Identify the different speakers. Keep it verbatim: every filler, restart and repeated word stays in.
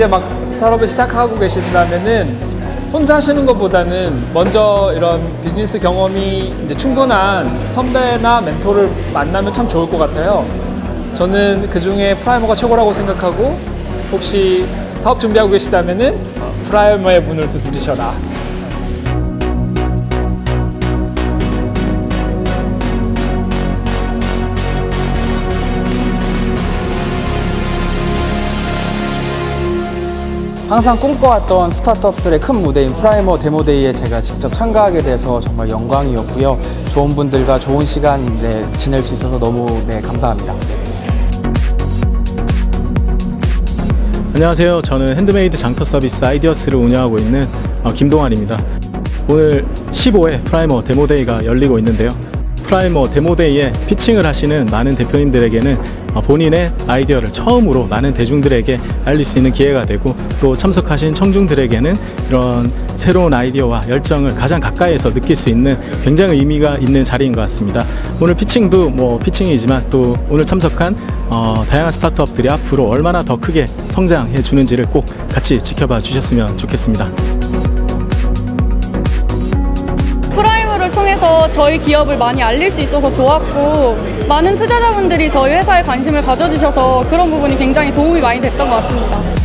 Speaker 1: 이제 막 스타트업을 시작하고 계신다면은 혼자 하시는 것보다는 먼저 이런 비즈니스 경험이 이제 충분한 선배나 멘토를 만나면 참 좋을 것 같아요. 저는 그 중에 프라이머가 최고라고 생각하고, 혹시 사업 준비하고 계시다면은 프라이머의 문을 두드리셔라.
Speaker 2: 항상 꿈꿔왔던 스타트업들의 큰 무대인 프라이머 데모데이에 제가 직접 참가하게 돼서 정말 영광이었고요. 좋은 분들과 좋은 시간 네, 지낼 수 있어서 너무 네, 감사합니다.
Speaker 3: 안녕하세요. 저는 핸드메이드 장터 서비스 아이디어스를 운영하고 있는 김동환입니다. 오늘 십오 회 프라이머 데모데이가 열리고 있는데요. 프라이머 데모데이에 피칭을 하시는 많은 대표님들에게는 본인의 아이디어를 처음으로 많은 대중들에게 알릴 수 있는 기회가 되고, 또 참석하신 청중들에게는 이런 새로운 아이디어와 열정을 가장 가까이에서 느낄 수 있는 굉장히 의미가 있는 자리인 것 같습니다. 오늘 피칭도 뭐 피칭이지만 또 오늘 참석한 어, 다양한 스타트업들이 앞으로 얼마나 더 크게 성장해 주는지를 꼭 같이 지켜봐 주셨으면 좋겠습니다.
Speaker 4: 프라이머를 통해서 저희 기업을 많이 알릴 수 있어서 좋았고, 많은 투자자분들이 저희 회사에 관심을 가져주셔서 그런 부분이 굉장히 도움이 많이 됐던 것 같습니다.